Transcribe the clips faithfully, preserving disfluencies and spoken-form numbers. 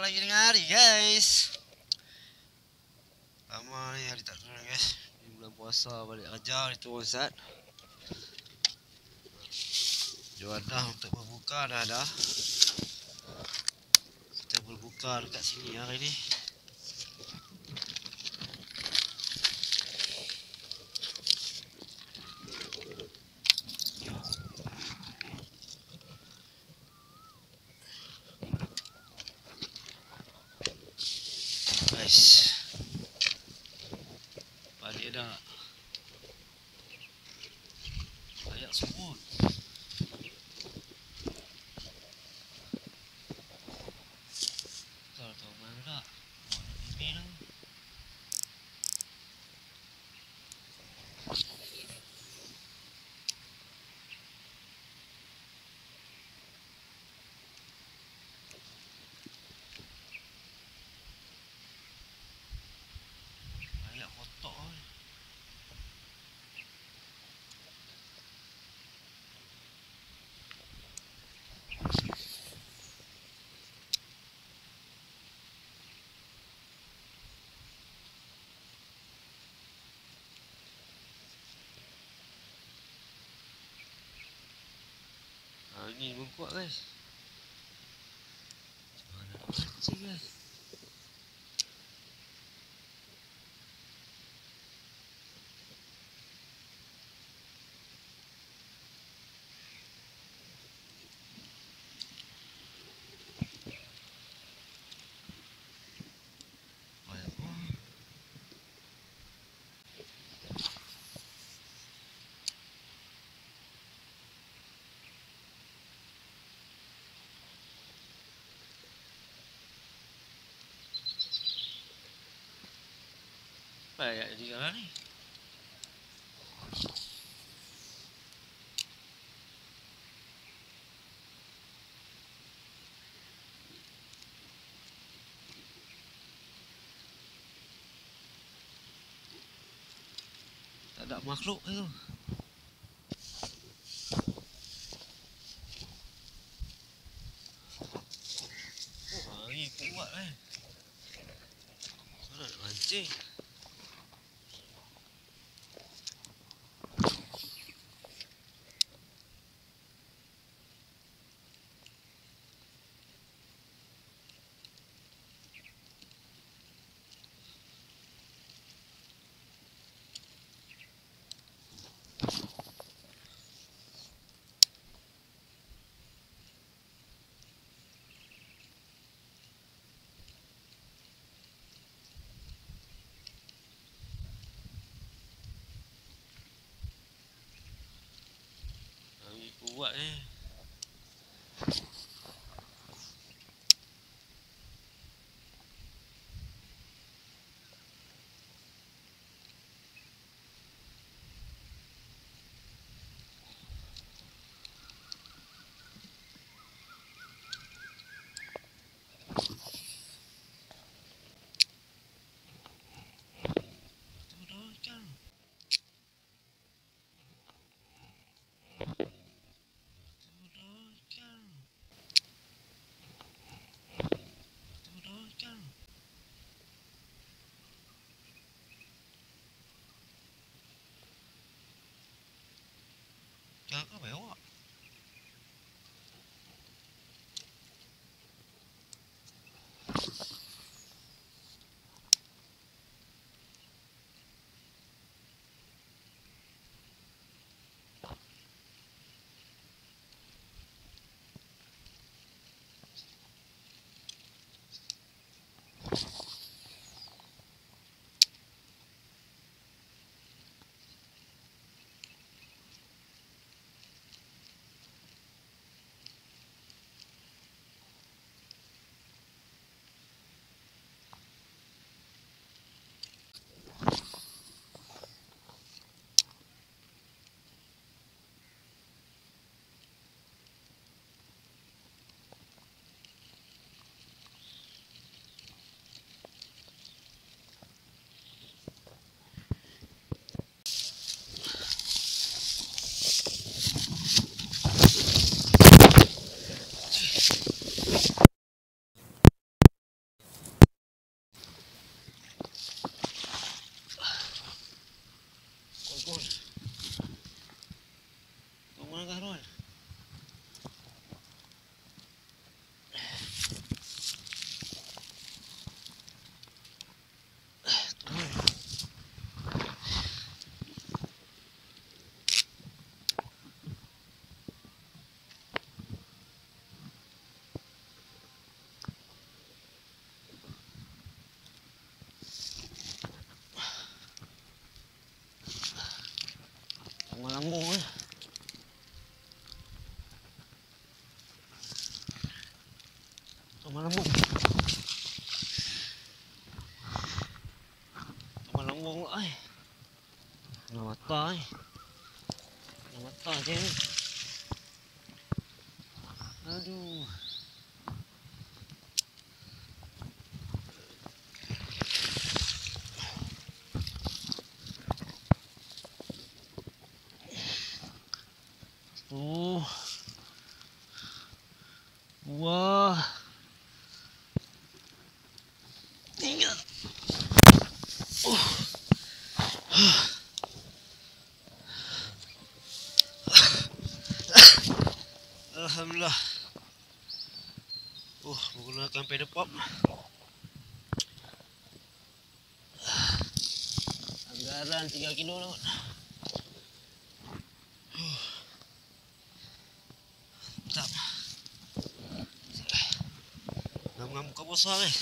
lagi dengan hari guys. Lama ni hari tak turun guys. Ni bulan puasa balik kerja itu Ustaz. Juadah untuk berbuka dah ada. Kita berbuka dekat sini hari ni. Guys. Balik dah. Layak semua. Tahu tahu mana dah. Ini lah. Layak kotak ni. Ha, ni pun kuat guys. Mana nak mancing guys. Banyak pun. Banyak jadi sekarang ni. Tak ada makhluk tu. Oh, hari kuat eh. Mana nak mancing? Hari kuat eh. Jangan kau bawa. Lambung. Tama lambung ay. Namatay. Namatay din. Aduh. Tuh. Wah. Tinggal. Uh. Alhamdulillah. Uh, menggunakan pedal pop. Anggaran tiga kilo lah. Uh. Mantap. Ngam-ngam buka puasa eh.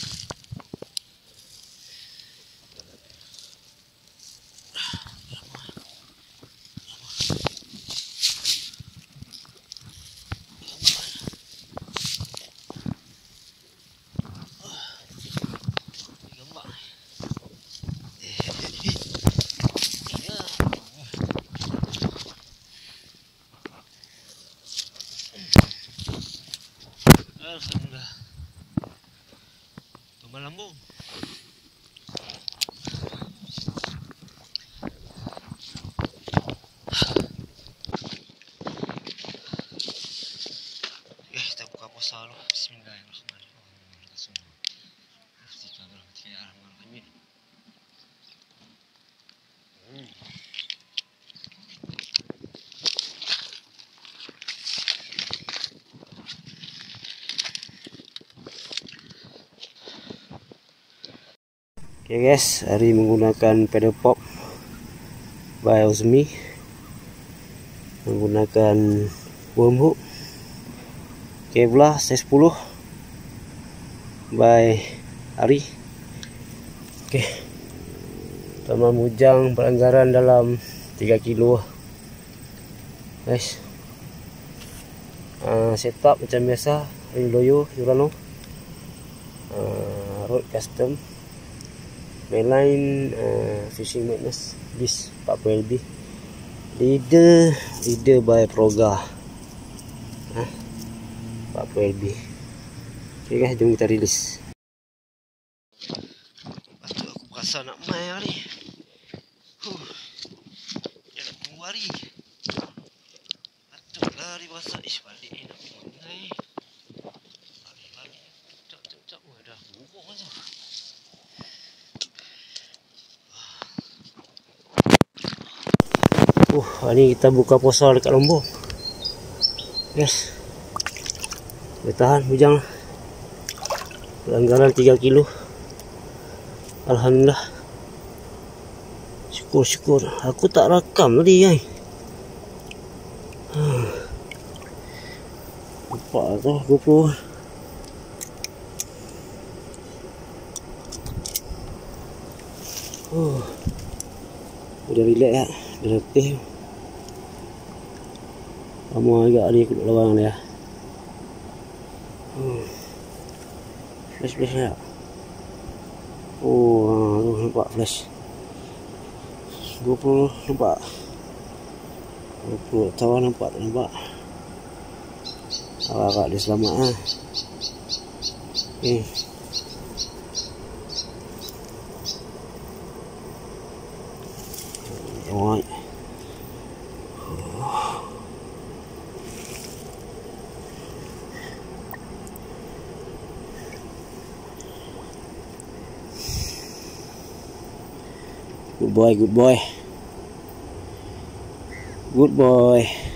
Alhamdulillah. Tama lambung. Eh, kita buka puasa dulu. Bismillahirrahmanirrahim. Bismillahirrahmanirrahim. Hmm. Oke okay guys, hari menggunakan pedal pop by Ozmi, menggunakan worm hook Kevlar C sepuluh by Ari. Oke, okay. Tama mujang beranggaran dalam tiga kilo guys. Uh, setup macam biasa, ring loyo Urano, uh, road custom, mainline, uh, fishing madness bis empat puluh L B, leader leader by Proga, huh? empat puluh L B. Oke guys, jom kita rilis. Aduh, aku berasa nak main hari. Huh. Dia nak tunggu hari. Aduh, lari berasa. Ish, balik ni nak main. Lari-lari. Cak, cak, cak. Wah, dah buruk macam. Uh, hari kita buka puasa dekat Lombok. Yes. Bertahan hujang. Pelanggaran tiga kilo. Alhamdulillah. Syukur-syukur. Aku tak rakam tadi kan. Hmm. Lupa tu GoPro. Oh. Udah relax ya. Dah letih. Lama agak ni aku duduk lawang dia. Hmm. Flash-flash tak? Oh, tu nampak flash. GoPro nampak. GoPro tahu nampak tak nampak. Agak dia selamat ah. Okay. Alright. Good boy, good boy. Good boy.